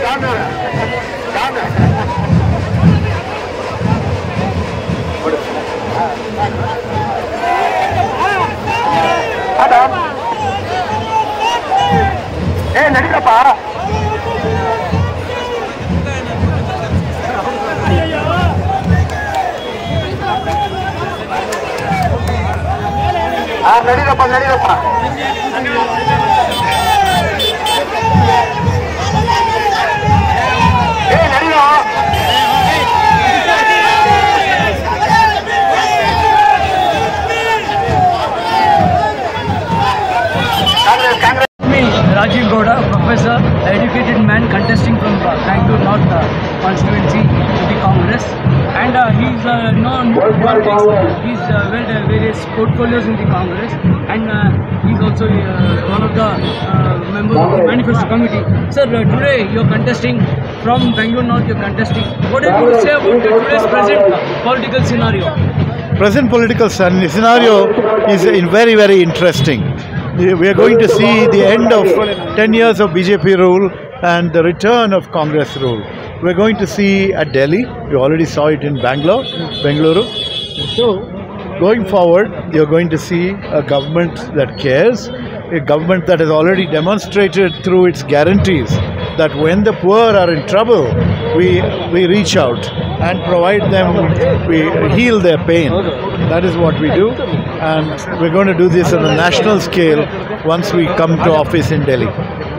ನಡೀರಪ್ಪ ನಡೀರಪ್ಪ ನಡೀರಪ್ಪ ನಡೀರೋ Rajiv Gowda, professor, educated man contesting from Bangalore North constituency to the Congress, and he is known politics. He is held various portfolios in the Congress, and he is also one of the members of the Manifesto Committee. Sir, today you are contesting from Bangalore North. You are contesting. What are you going to say about today's present political scenario? Present political scenario is very, very interesting. We are going to see the end of 10 years of BJP rule and the return of Congress rule. We are going to see at Delhi. We already saw it in Bengaluru. So, going forward, you are going to see a government that cares, a government that has already demonstrated through its guarantees that when the poor are in trouble, we reach out and provide them, we heal their pain. That is what we do, and we're going to do this on a national scale once we come to office in Delhi.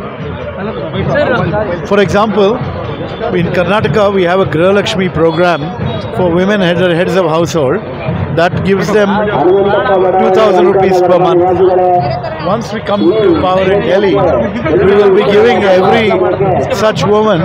For example, in Karnataka we have a Griha Lakshmi program for women heads of household that gives them 2,000 rupees per month. Once we come to power in Delhi, we will be giving every such woman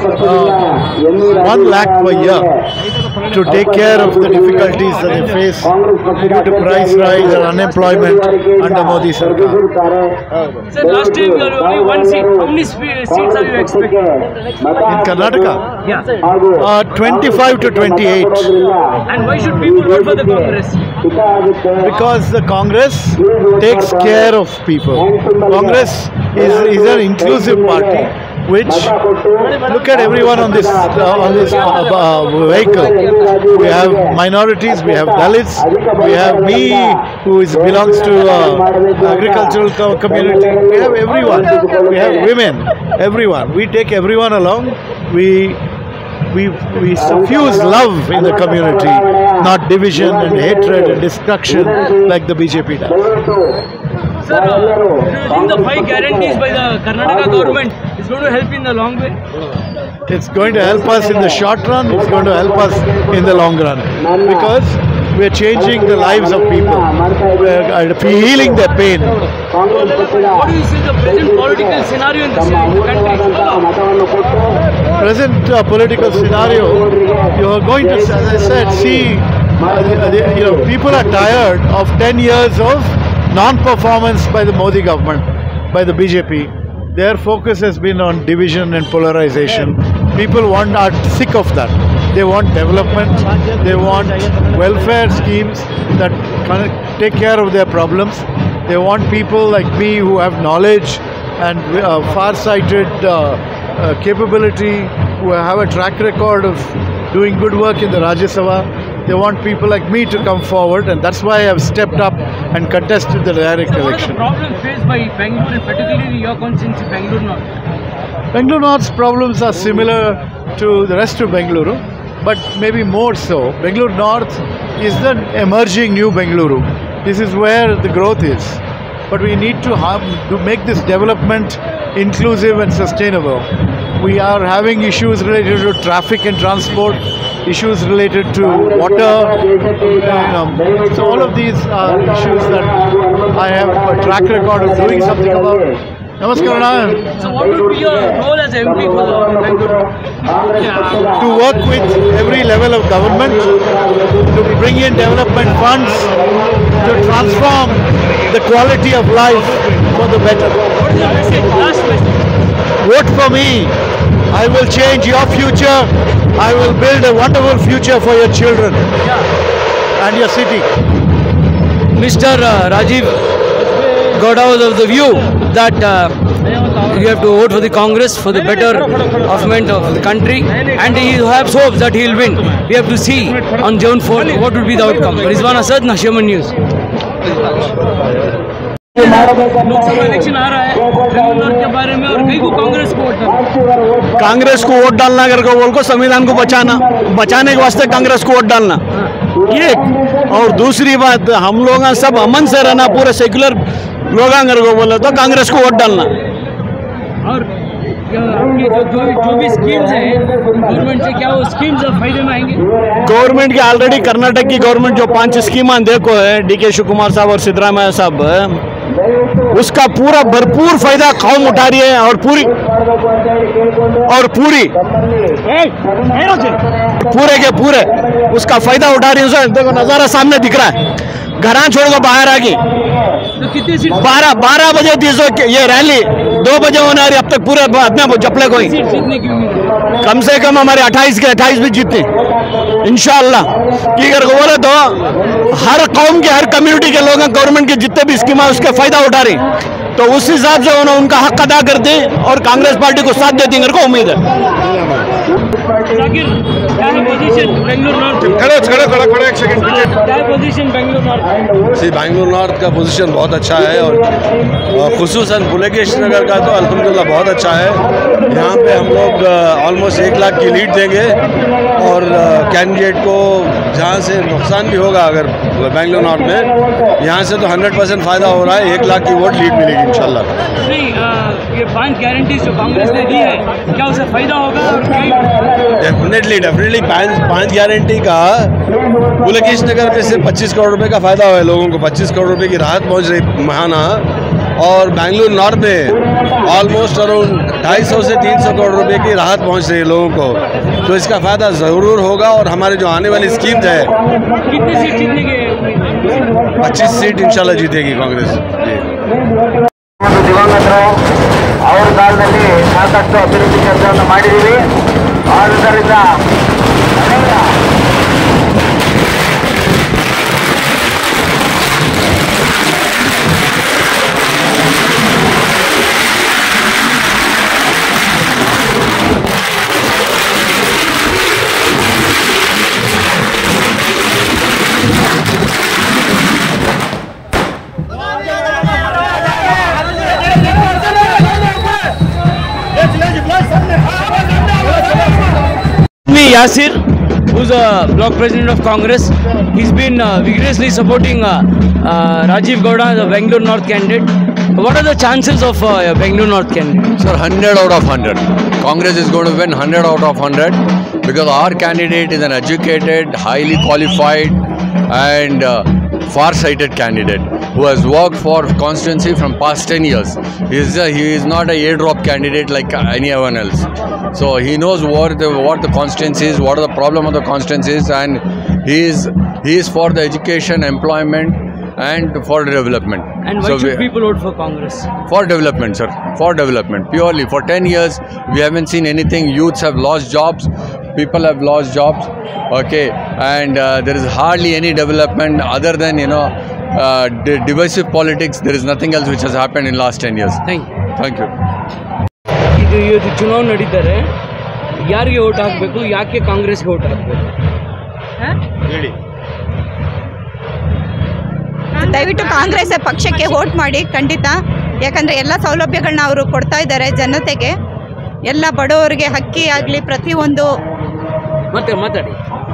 1 lakh per year to take care of the difficulties that they face due to price rise and unemployment under Modi Sarkar. Sir, last time you are only one seat. How many seats are you expecting? In Karnataka? Yeah. 25 to 28. And why should people vote for the Congress? Because the Congress takes care of people. Congress is an inclusive party which, look at everyone on this vehicle. We have minorities, we have Dalits, we have me who belongs to agricultural community. We have everyone. We have women, everyone. We take everyone along. We suffuse love in the community, not division and hatred and destruction like the BJP does. Sir, do you think the 5 guarantees by the Karnataka government is going to help in the long way? It's going to help us in the short run, it's going to help us in the long run. Because we are changing the lives of people. We are healing their pain. What do you see the present political scenario in the country? Present political scenario, you are going to, as I said, see, people are tired of 10 years of non-performance by the Modi government, by the BJP. Their focus has been on division and polarization. People are sick of that. They want development, they want welfare schemes that take care of their problems. They want people like me who have knowledge and far-sighted capability, who have a track record of doing good work in the Rajya Sabha. They want people like me to come forward, and that's why I have stepped up and contested the direct election. What are the problems faced by Bangalore, and particularly your constituency, Bangalore North? Bangalore North's problems are similar to the rest of Bengaluru, but maybe more so. Bangalore North is the emerging new Bengaluru. This is where the growth is. But we need to make this development inclusive and sustainable. We are having issues related to traffic and transport, issues related to water. So all of these are issues that I have a track record of doing something about. Namaskar. So what would be your role as MP for Bangalore? To work with every level of government, to bring in development funds, to transform the quality of life for the better. What is your message? Last question. Vote for me. I will change your future. I will build a wonderful future for your children and your city. Mr. Rajiv Gowda was of the view that you have to vote for the Congress for the better betterment of the country, and he has hopes that he will win. We have to see on June 4th what will be the outcome. Rizwan Asad, Nashiman News. Lok Sabha election आ रहा है बेंगलुरु के बारे में, और कई को कांग्रेस को वोट डालना, कांग्रेस को वोट डालना अगर को बोल को संविधान को बचाने के वास्ते कांग्रेस को वोट डालना ये। और दूसरी बात, हम लोग सब अमन से रहना, पूरे सेक्युलर लोग अगर को बोले तो कांग्रेस को वोट डालना। और आपकी जो भी स्कीम्स है गवर्नमेंट से, क्या वो स्कीम्स फायदे में आएंगे? गवर्नमेंट की ऑलरेडी कर्नाटक की गवर्नमेंट जो 5 स्कीम देखो है, DK शिवकुमार साहब और सिद्धरामैया साहब, उसका पूरा भरपूर फायदा कौम उठा रही है, और पूरी पूरे के पूरे उसका फायदा उठा रही है। देखो नजारा सामने दिख रहा है, घरा छोड़ को बाहर आ गई। तो कितनी सीट? 12 बजे थी ये रैली, 2 बजे होने आ रही, अब तक पूरे अपने जपले को ही जीतने की उम्मीद है? कम से कम हमारे 28 के 28 भी जीतने इंशाअल्लाह। की अगर बोले तो हर कौम के, हर कम्युनिटी के लोग गवर्नमेंट के जितने भी स्कीम है उसका फायदा उठा रही, तो उस हिसाब से उन्होंने उनका हक अदा करते और कांग्रेस पार्टी को साथ देती मेरे को उम्मीद है। जाकिर, क्या है पोजीशन बेंगलुरु नॉर्थ? खड़े एक सेकंड। क्या है पोजीशन बेंगलुरु नॉर्थ? जी, बेंगलुरु नॉर्थ का पोजीशन बहुत अच्छा है, और खुसूसन पुलकेश नगर का तो अल्हम्दुलिल्लाह बहुत अच्छा है। यहाँ पे हम लोग ऑलमोस्ट 1 लाख की लीड देंगे, और कैंडिडेट को जहाँ से नुकसान भी होगा अगर बेंगलुरु नॉर्थ में, यहाँ से तो 100% फ़ायदा हो रहा है। 1 लाख की वोट लीड मिलेगी इंशाल्लाह। नहीं, ये 5 गारंटीज जो कांग्रेस ने दी है, क्या उससे फायदा होगा? और डेफिनेटली 5 गारंटी का पुलकेश नगर में से 25 करोड़ रुपए का फायदा हुआ है लोगों को, 25 करोड़ रुपए की राहत पहुंच रही महाना, और बेंगलुरु नॉर्थ में ऑलमोस्ट अराउंड 250 से 300 करोड़ रुपए की राहत पहुंच रही है लोगों को, तो इसका फायदा ज़रूर होगा। और हमारे जो आने वाली स्कीम्स है, कितनी सीट जीतने की? 25 सीट इंशाल्लाह जीतेगी कांग्रेस। ದಿವಂಗತರು ಅವರ ಕಾಲದಲ್ಲಿ ಸಾಕಷ್ಟು ಅಭಿವೃದ್ಧಿ ಕೆಲಸವನ್ನು ಮಾಡಿದ್ದೀವಿ. ಆದುದರಿಂದ Yasir, who's a block president of Congress, he's been vigorously supporting Rajiv Gowda, the Bengaluru North candidate. What are the chances of Bengaluru North candidate? Sir, 100 out of 100. Congress is going to win 100 out of 100 because our candidate is an educated, highly qualified and far-sighted candidate who has worked for constituency from past 10 years. He is not a airdrop candidate like anyone else. So he knows what the constituency is, what are the problem of the constituencies, and he is for the education, employment, and for development. And why should people vote for Congress? For development, sir. For development, purely. For 10 years, we haven't seen anything. Youths have lost jobs. People have lost jobs. Okay, and there is hardly any development other than divisive politics. There is nothing else which has happened in last 10 years. Thank you. ಇವತ್ತು ಚುನಾವಣೆ ನಡೀತಾರೆ, ಯಾರಿಗೆ vote ಹಾಕಬೇಕು, ಯಾಕೆ ಕಾಂಗ್ರೆಸ್ಗೆ vote ಹಾಕಬೇಕು ಹೇಳಿ? ದಯವಿಟ್ಟು ಕಾಂಗ್ರೆಸ್ ಪಕ್ಷಕ್ಕೆ ವೋಟ್ ಮಾಡಿ ಖಂಡಿತ. ಯಾಕಂದರೆ ಎಲ್ಲ ಸೌಲಭ್ಯಗಳನ್ನ ಅವರು ಕೊಡ್ತಾ ಇದ್ದಾರೆ ಜನತೆಗೆ, ಎಲ್ಲ ಬಡವರಿಗೆ ಅಕ್ಕಿ ಆಗಲಿ, ಪ್ರತಿಯೊಂದು ಮಾತಾಡಿ,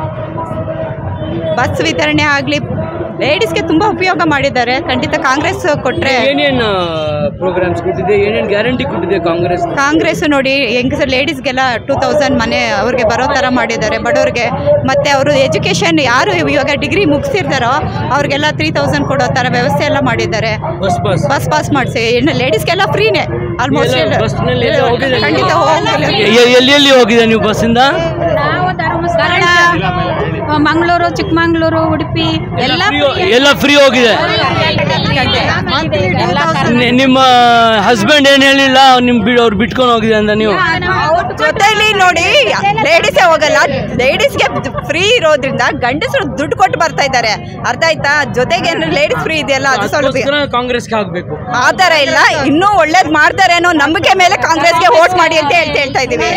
ಬಸ್ ವಿತರಣೆ ಆಗಲಿ, ಲೇಡೀಸ್ಗೆ ತುಂಬ ಉಪಯೋಗ ಮಾಡಿದ್ದಾರೆ. ಖಂಡಿತ ಕಾಂಗ್ರೆಸ್ ಕೊಟ್ಟರೆ. ಏನೇನು ಪ್ರೋಗ್ರಾಮ್ಸ್ ಕೊಟ್ಟಿದೆ, ಏನೇನು ಗ್ಯಾರಂಟಿ ಕೊಟ್ಟಿದೆ ಕಾಂಗ್ರೆಸ್ ನೋಡಿ, ಹೆಂಗಸರು ಲೇಡೀಸ್ಗೆಲ್ಲ 2000 ಮನೆ ಅವ್ರಿಗೆ ಬರೋ ಥರ ಮಾಡಿದ್ದಾರೆ ಬಡವ್ರಿಗೆ. ಮತ್ತು ಅವರು ಎಜುಕೇಷನ್ ಯಾರು ಇವಾಗ ಡಿಗ್ರಿ ಮುಗಿಸಿರ್ತಾರೋ ಅವ್ರಿಗೆಲ್ಲ 3000 ಕೊಡೋ ಥರ ವ್ಯವಸ್ಥೆ ಎಲ್ಲ ಮಾಡಿದ್ದಾರೆ. ಬಸ್ ಪಾಸ್ ಮಾಡಿಸಿ ಲೇಡೀಸ್ಗೆಲ್ಲ ಫ್ರೀನೇ ಆಲ್ಮೋಸ್ಟ್. ಖಂಡಿತ ಎಲ್ಲಿ ಹೋಗಿದೆ ನೀವು ಬಸ್ಸಿಂದ? ಮಂಗಳೂರು, ಚಿಕ್ಕಮಂಗ್ಳೂರು, ಉಡುಪಿ ಎಲ್ಲ ಫ್ರೀ ಹೋಗಿದೆ. ನಿಮ್ಮ ಹಸ್ಬೆಂಡ್ ಏನ್ ಹೇಳಿಲ್ಲ ಅವ್ರು ಬಿಟ್ಕೊಂಡು ಹೋಗಿದೆ ಅಂತ ನೀವು ಜೊತೆಲಿ ನೋಡಿ, ಲೇಡೀಸೇ ಹೋಗಲ್ಲ. ಲೇಡೀಸ್ಗೆ ಫ್ರೀ ಇರೋದ್ರಿಂದ ಗಂಡಸರು ದುಡ್ಡು ಕೊಟ್ಟು ಬರ್ತಾ ಇದ್ದಾರೆ, ಅರ್ಥ ಆಯ್ತಾ? ಜೊತೆಗೆ ಲೇಡೀಸ್ ಫ್ರೀ ಇದೆಯಲ್ಲ, ಅದು ಸ್ವಲ್ಪ ಕಾಂಗ್ರೆಸ್ಗೆ ಆಗ್ಬೇಕು. ಆ ಥರ ಇಲ್ಲ, ಇನ್ನೂ ಒಳ್ಳೇದು ಮಾಡ್ತಾರೆ ಅನ್ನೋ ನಂಬಿಕೆ ಮೇಲೆ ಕಾಂಗ್ರೆಸ್ಗೆ ವೋಟ್ ಮಾಡಿ ಅಂತ ಹೇಳ್ತಾ ಇದ್ದೀವಿ.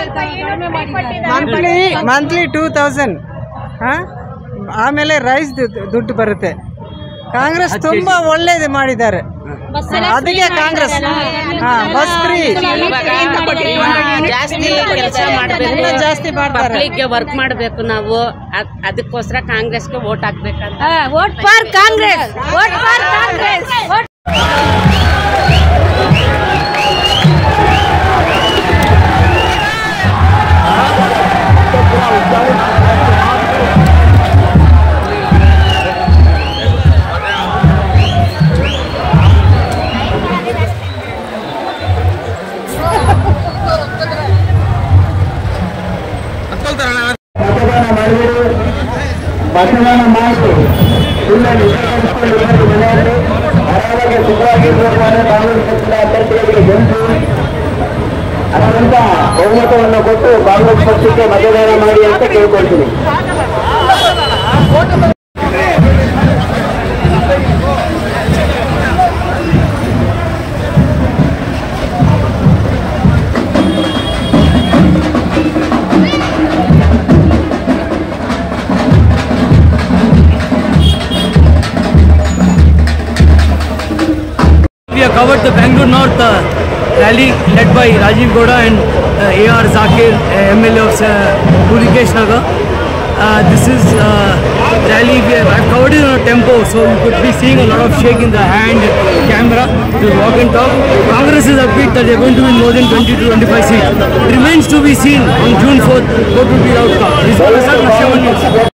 ಮಂತ್ಲಿ 2000 ಆಮೇಲೆ ರೈಸ್ ದುಡ್ಡು ಬರುತ್ತೆ. ಕಾಂಗ್ರೆಸ್ ತುಂಬಾ ಒಳ್ಳೇದು ಮಾಡಿದ್ದಾರೆ, ಅದಕ್ಕೆ ಕಾಂಗ್ರೆಸ್ ಬಸ್ ಫ್ರೀ ಜಾಸ್ತಿ ಪಬ್ಲಿಕ್ಗೆ ವರ್ಕ್ ಮಾಡಬೇಕು ನಾವು, ಅದಕ್ಕೋಸ್ಕರ ಕಾಂಗ್ರೆಸ್ಗೆ ವೋಟ್ ಹಾಕ್ಬೇಕಂತ. Vote for Congress, vote for Congress. ಮತದಾನ ಮಾಡಿ ಮನೆಯಲ್ಲಿ ಆರಾಮಾಗಿ ಸುಖವಾಗಿರ್ಬೇಕು ಅನ್ನೋ ಕಾಂಗ್ರೆಸ್ ಪಕ್ಷದ ಅಭ್ಯರ್ಥಿಗಳಿಗೆ ಗೆದ್ದು ಅದರಂತ ಬಹುಮತವನ್ನು ಕೊಟ್ಟು ಕಾಂಗ್ರೆಸ್ ಪಕ್ಷಕ್ಕೆ ಮತದಾನ ಮಾಡಿ ಅಂತ ಕೇಳ್ಕೊಳ್ತೀನಿ. We have covered the Bangalore North rally led by Rajiv Gowda and A.R. Zakir, MLA of Purikesh Nagar. This is rally I've covered it on a tempo, so you could be seeing a lot of shake in the hand, camera, to walk and talk. Congress is upbeat that they're going to win more than 20 to 25 seats. It remains to be seen on June 4th what will be the outcome. This is